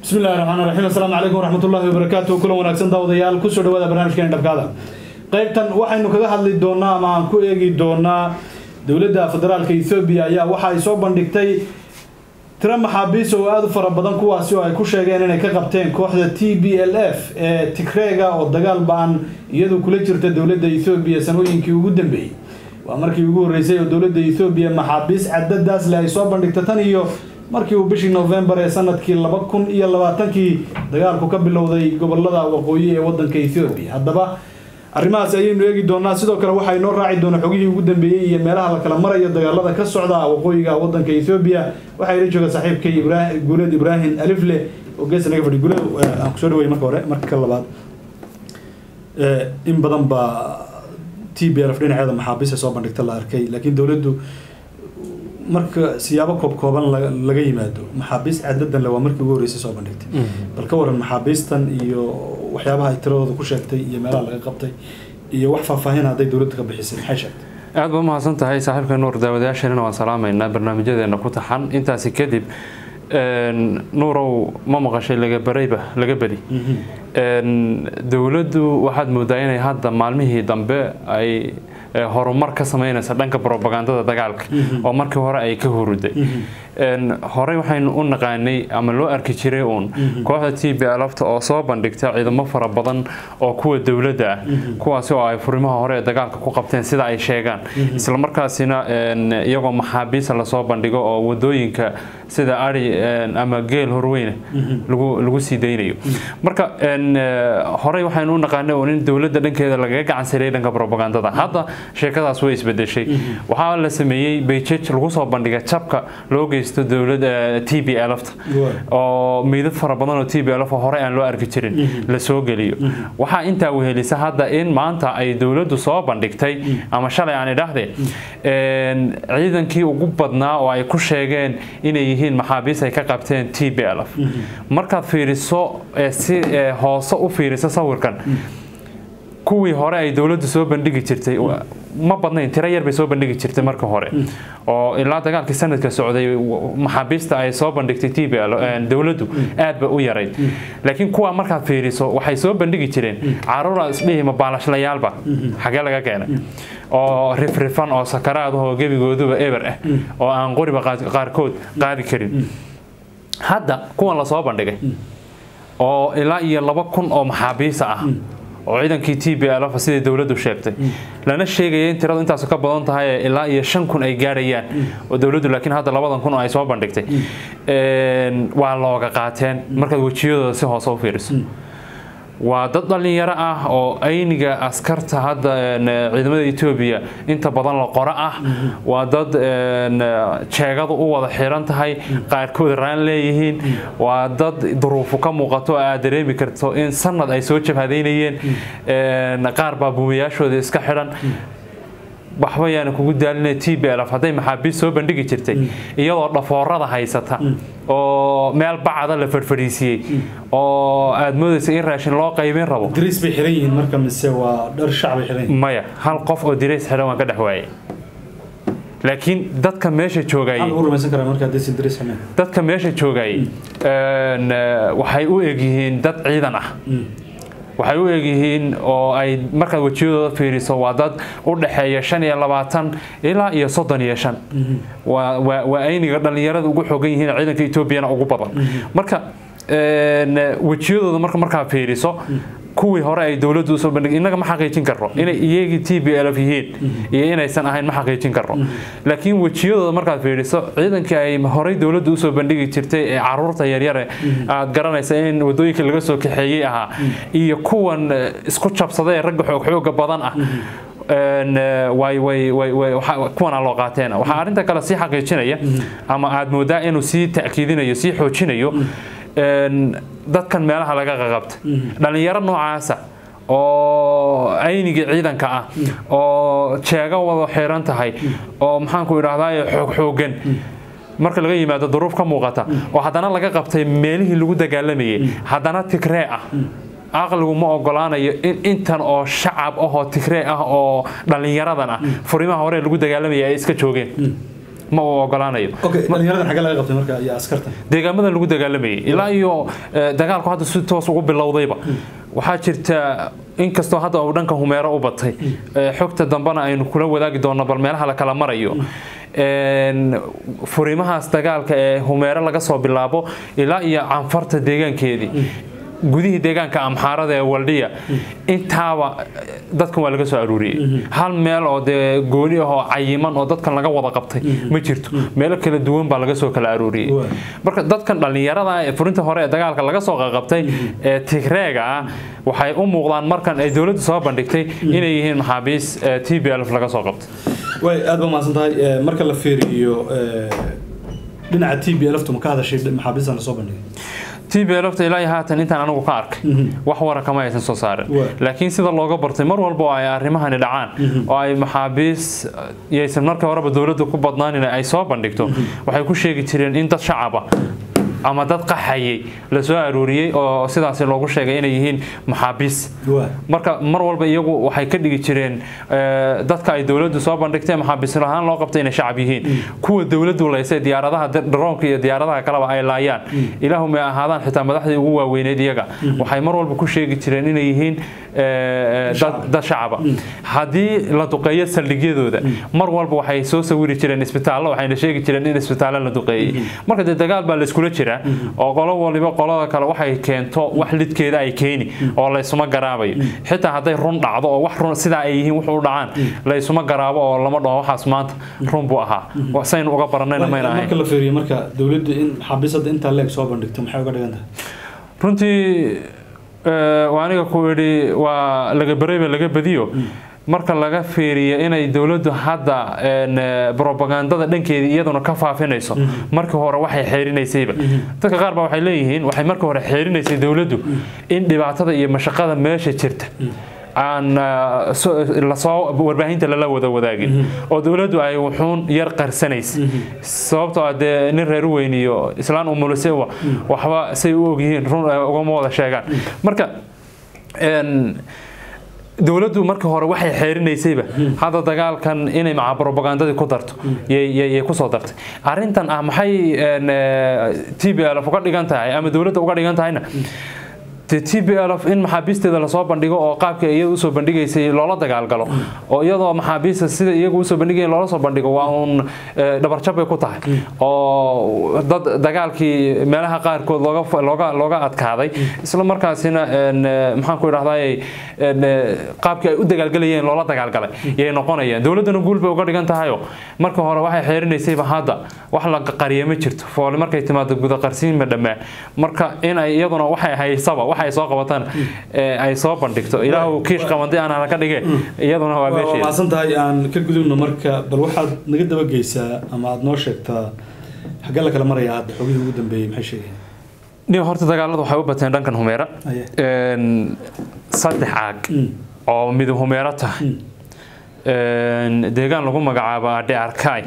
بسم الله الرحمن الرحيم السلام عليكم ورحمة الله وبركاته كل وناكسن داوديال كل شو هذا برنامج كان دبكادا قيبتن waxaynu kaga hadli doonaa ama aan ku eegi doonaa dawladda federaalka Ethiopia ayaa waxa ay soo bandhigtay tira maxaabiis oo aad u fara badan kuwaas oo ay ku sheegeen inay ka qabteen kooxda TPLF ee Tigreega oo dagaal baan iyadoo kula jirta dawladda Ethiopia sanooyinkii ugu dambeeyay waa markii ugu horeysay oo dawladda Ethiopia maxaabiis cadadaas la ay soo bandhigtay tan iyo markii uu bishii November ee sanadkii 2020 dagaalku ka bilowday gobolada waqooyi ee wadanka Ethiopia haddaba arrimahaas ayaynu eegi doonaa sidoo kale waxa ay noo raaci doonaa xogihii ugu dambeeyay iyo meelaha la kala marayo dagaalada ka socda waqooyiga wadanka Ethiopia waxa ay jooga saaxiibkay 𝐒𝐿𝐲 alifle oo gees naga fadhi guuleed aan ku soo dhaweeyay marka hore marka labaad in badan ba TPLF dhinaceeda maxaabiis soo bandhigta la arkay laakiin dawladdu marka siyaabo kooban laga yimaado maxaabiis cadadan la waa markii ugu horeysay soo bandhigtay bal ka waran maxaabiistan iyo waxyaabaha ay tiradooda ku sheegtay iyo meelaha laga qabtay iyo wax faahfaahin haday dawladda ka bixisay maxay sheegtay aad baa mahadsan tahay saaxiibka nuur daawadayaashana waan salaameynaa barnaamijyadeena ku taxan intaasi kadib nuurow ma maqashay laga bari dawladdu waxaad moodaa inay hadda maalmihii dambe ay horumar ka sameynaysa dhanka propagandada dagaalka oo markii hore ay ka huruday hore waxaynu u naqaanay ama loo arki jiray kooxda TPLF oo soo bandhigtay ciidamo fara badan oo kuwa dawladda ah kuwaas oo ay furimaha hore ee dagaalka ku qabteen sida ay sheegaan isla markaasina iyagoo maxaabiis la soo bandhigo oo wadooyinka sida ari ama geel horweyne lagu sii deynayo marka hore waxaynu u naqaanay in dawladda dhankeeda laga gacan sareeyay dhanka propagandada hadda sheekadaas way isbedeshay waxa la sameeyay page lagu soo bandhigay jabka loo geysto dawladda TPLF oo meedad fara badan oo TPLF hore aan loo arki jirin la soo galiyo waxa inta uu helisay hadda in maanta ay dawladdu soo bandhigtay ama shalay aan idhaahdeen ciidankii ugu badnaa oo ay ku sheegeen inay yihiin maxaabiis ay ka qabteen TPLF marka fiiriso si hoose u fiiriso sawirkan kuwii hore ay dawladdu soo bandhigi jirtay ma badnayn tira yar bay soo bandhigi jirtay marka hore oo ilaa dagaalkii sanadka socday maxaabiista ay soo bandhigtay TPLF dawladdu aad ba u yaray laakiin kuwa marka fiiriso waxay soo bandhigi jireen caruur isdhihi ma baalashlayaal xagee laga keenay oo rifrifan oo sakaraad oo gebigooduba eber ah oo aan qoriba qaarkood qaadi karin hadda kuwan la soo bandhigay oo ilaa iyo 2000 oo maxaabiis ah oo ciidankii TPLF sida dawladdu sheegtay lana sheegay in tiradu intaas ka badan tahay ilaa iyo 5000 ay gaarayaan oo dawladdu laakiin hadda 2000 ay soo bandhigtay waa looga qaateen marka wajiyadooda si hoos u fiiriso waa dad dhalinyaro ah oo ayniga askarta hadda ciidamada Ethiopia inta badan la qora ah waa dad jeegadu u wada xiran tahay qaarkood raan leeyihiin waa dad duruufo ka muuqato aad dareemi karto in sanad ay soo jabhadeynayeen qaar baa buumiyaashooda iska xiran waxba yaan kugu daalinay TPLF haday maxaabiis soo bandhigi jirtay iyadoo dhafoorada haysata oo meel bacada la farfariisiyay oo aad moodaysa in raashin loo qaybin rabo diris bay xiran yihiin marka mise waa dhar shacbi xiran maya hal qof oo diris xiran waan ka dhaxwaayay laakiin dadka meesha joogay dadka meesha joogay waxay u egyihiin dad ciidan ah waxay u eegyihiin oo ay marka wajiyadooda fiiriso waa dad u dhaxeeya 25 ilaa iyo 35 waa ayniga dhalinyarada ugu xooggan yihiin ciidanka Ethiopia ugu badan marka wajiyadooda marka fiiriso kuwii hore ay dawladdu soo bandhigay inaga ma xaqiijin karo inay iyagii TPLF yihiin iyo inaysan ahayn ma xaqiijin karo laakiin wajiyadooda marka fiiriso ciidankii ay hore dawladdu soo bandhigi jirtay ee caruurta yaryar aad garanaysa in wadooyinka laga soo kaxeeyay aha iyo kuwan isku jabsaday rag xoog badan ah kuwana loo qaateen waxa arinta kale si xaqiijinaya ama aad moodaa inuu si ta'kiidinayo si xoojinayo dadkan meelaha laga qabtay dhalinyaro noocaas oo ayniga ciidanka ah oo jeega wada xiran tahay oo maxaan ku iraahdaa xooggan marka laga yimaado duruuf ka muuqata oo hadana laga qabtay meelihii lagu dagaalamayay hadana Tigreeg ah aqligu ma ogolaanayo in intan oo shacab ah oo Tigreeg ah oo dhalinyaradan ah furimaha hore lagu dagaalamayay ay iska joogeen ma uu ogolaanayo dhalinyarada xagga laga qabtay marka iyo askarta deegaamada lagu dagaalamayay ilaa iyo dagaalku hadda si toos ugu bilowdayba waxaa jirta inkastoo hadda uu dhanka humeero u batay xogta dambana aynu kula wadaagi doonno bal meelaha la kala marayo furimahaas dagaalka ee humeero laga soo bilaabo ilaa iyo canfarta deegaankeedii gudihii deegaanka amxaarada ee waldhiya intaaba dadkan waa laga soo aruuriyey hal meel oo dee gooni ah oo cayiman oo dadkan laga wada qabtay ma jirto meelo kala duwan baa laga soo kala aruuriyey marka dadkan dhalinyarada ee furinta hore ee dagaalka laga soo qabtay ee Tigreega ah waxay u muuqdaan markan ay dawladdu soo bandhigtay inay yihiin maxaabiis TPLF laga soo qabtay way aad ba maasantahay marka la fiiriyo dhinaca TPLF tuma ka hadashay maxaabiistan soo bandhigay TPLF ilaa haatan intaan anigu ka arkay wax wara kama aysan soo saarin laakiin sida looga bartay mar walba ay arrimahani dhacaan oo ay maxaabiis yeysan marka horeba dawladdu ku badnaan inay soo bandhigto waxay ku sheegi jireen in dad shacab ah ama dad qaxayay la soo aruuriyay oo sidaas loogu sheegay inay yihiin maxaabiis marka mar walba iyagu waxay ka dhigi jireen dadka ay dawladdu soo bandhigtay maxaabiis ahaan loo qabtay inay shacab yihiin kuwa dawladdu leysay diyaaradaha droonka iyo diyaaradaha kaleba ay laayaan ilaahu ma ahaadaan xitaa madaxdii ugu waaweyneed iyaga waxay mar walba ku sheegi jireen inay yihiin dad shacab haddii la duqeeyo saldhigyadooda mar walba waxay soo sawiri jireen isbitaallo waxayna sheegi jireen in isbitaallo la duqeeyay marka dagaal baa la isku jira oo qolo waliba qolada kale waxay keento wax lidkeeda ay keeni oo la isuma garaabayo xitaa haday run dhacdo oo wax run sida ay yihiin wuxuu dhacaan la isuma garaabo oo lama dhaho waxaas maanta run buu ahaa waxaan uga baranayna ma inahay marka la fiiriyo marka dawladdu in xabisada inta leeg soo bandhigto maxay uga dhigan tahay runtii waaniga ku yiri waa laga bareeba laga badiyo marka laga fiiriyo inay dawladdu hadda propagandada dhankeedii iyaduna ka faafinayso markii hore waxay xeerinaysayba dadka qaar baa waxay leeyihiin waxay markii hore xeerinaysay dawladdu in dhibaatada iyo mashaqada meesha jirta aan la soo warbaahinta la wada wadaagin oo dawladdu ay wuxuun yar qarsanaysay sababtoo ah nin reer weyn iyo islaan umulisay waxba say u ogyihiin run uga wada sheegaan marka dawladdu markii hore waxay xeerinaysayba hadda dagaalkan inay maca propagandadii ku darto yay ku soo dartay arintan ah maxay TPLF uga dhigan tahay ama dawladda uga dhigan tahayna TPLF in maxaabiisteeda la soo bandhigo oo qaabka iyadu u soo bandhigaysay loola dagaalgalo oo iyadoo maxaabiista sida iyagu u soo bandhigayeen loola soo bandhigo waa un dhabarjab bay ku tahay oo dad dagaalkii meelaha qaarkood looga adkaaday isla markaasina maxaan ku idhahdaa qaabka ay u dagaalgalayeen loola dagaalgalay yay noqonayaan dawladduna guul bay uga dhigan tahayo marka hore waxay xeerinaysayba hadda wax la qariyo ma jirto foole markay timaado guda qarsiin ma dhamaa marka in ay iyaduna waxay haysaba waxay soo qabataan ay soo bandhigto ilaahu kiish qabanday aan ka dhigay iyaduna waa meesha waa santahay aan ka gudubno marka bal waxaad naga daba geysaa ama aad noo sheegtaa xagga la kala maraya hadda xogihii ugu dambeeyay maxay sheegeen nin horta dagaaladu waxay u bateen dhankan humeera saddex caag oo mid humeera tahay deegaan lagu magacaabo DRK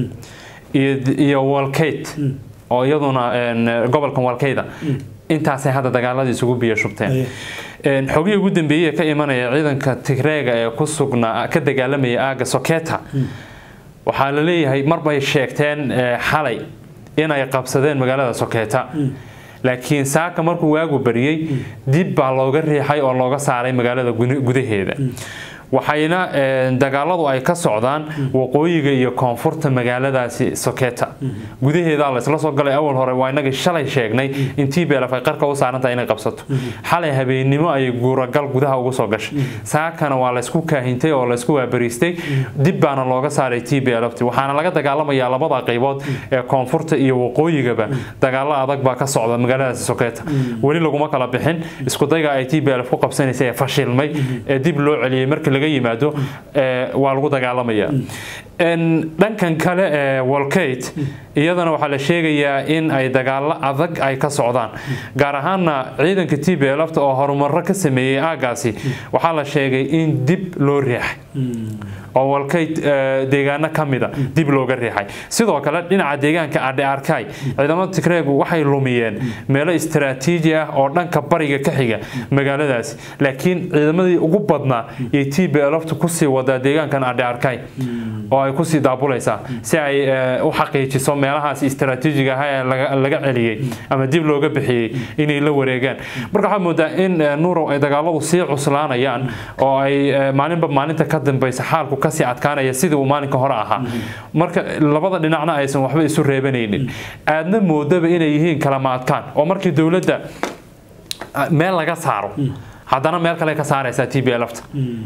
iyo Walkeyd oo iyaduna gobolkan Walkeyda intaasay hadda dagaaladii isugu biyo shubteen xogii ugu dambeeyay ka imanaya ciidanka Tigreega ee ku sugnaa ka dagaalamaya aaga Sokeeta waxa la leeyahay marbay sheegteen xalay inay qabsadeen magaalada Sokeeta laakiin saaka markuu waagu bariyay dib baa looga riixay oo looga saaray magaalada gudaheeda waxayna dagaaladu ay ka socdaan waqooyiga iyo koonfurta magaaladaasi Sokeeta gudaheeda la isla soo galay awal hore waa inaga shalay sheegnay in TPLF ay qarka u saarantahay inay qabsato xalay habeenimo ay guuragal gudaha ugu soo gashay saakana waa la isku kaahintay oo la isku waabariistay dib baana looga saaray TPLF waxaana laga dagaalamayaa labada qaybood ee koonfurta iyo waqooyigaba dagaalo adag baa ka socda magaaladaasi Sokeeta wali laguma kala bixin isku dayga ay TPLF ku qabsanaysay fashilmay ee dib loo celiyay markii laga yimaado waa lagu dagaalamaya dhankan kale ee Walkeyd iyadana waxa la sheegayaa in ay dagaalo adag ay ka socdaan gaar ahaan ciidanka TPLF oo horumar ka sameeyay aagaasi waxa la sheegay in dib loo riixay oo walkay deegaano kamida dib looga riixay sidoo kale dhinaca deegaanka 𝐷RK ciidamada Tigreegu waxay lumiyeen meelo istiraatiiji ah oo dhanka bariga ka xiga magaaladaas laakiin ciidamadii ugu badnaa ee TPLF ku sii wada deegaankan 𝐷RK oo ay ku sii daabulaysaa si ay u xaqiijiso meelahaas istiraatiijiga ah ee laga celiyay ama dib looga bixiyay inay la wareegaan marka waxa moodaa in nuurow ay dagaaladu sii cuslaanayaan oo ay maalinta ka dambaysa xaalku ka sii adkaanaya sidii uu maalinka hore ahaa marka labada dhinacna aysan waxba isu reebanaynin aadna moodaba inay yihiin kala maadkaan oo markii dawladda meel laga saaro haddana meel kale ka saaraysa TPLF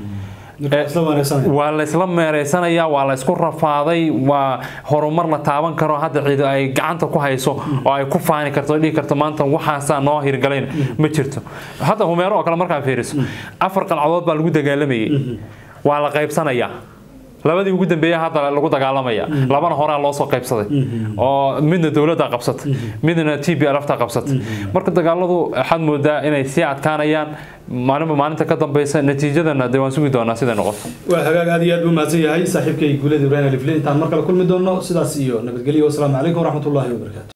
waa la isla meereysanaya waa la isku rafaaday waa horumar la taaban karo hadda ciido ay gacanta ku hayso oo ay ku faani karto dhigi karto maanta waxaasa noo hirgaleen ma jirto hadda humeero oo kale markaa fiiriso 4 qalcadood baa lagu dagaalamayay waa la qaybsanaya labadii ugu dambeeyay hadda lagu dagaalamaya labana hore loo soo qaybsaday oo midna dawladda qabsatay midna TPLF ta qabsatay marka dagaaladu waxaad moodaa inay si adkaanayaan maalinta ka dambaysa natiijadana waan sugi doonaa sida noqoto waa hagaag aad iyo aad u mahadsan yahay saaxiibkay guulada Ibrahim Alifle intaan mar kale kulmi doono sidaas iyo nabadgelyo wassalaamu calaykum waraxmatullaahi wabarakaatuh